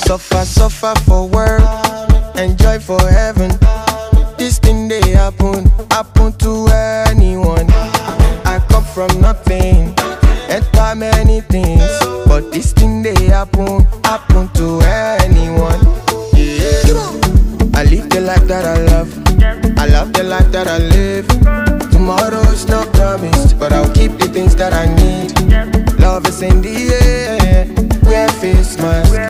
Suffer for work, enjoy for heaven. This thing they happen to anyone. I come from nothing, enter many things, but this thing they happen to anyone. Yeah. I live the life that I love, I love the life that I live. Tomorrow's not promised, but I'll keep the things that I need. Love is in the air, wear face mask.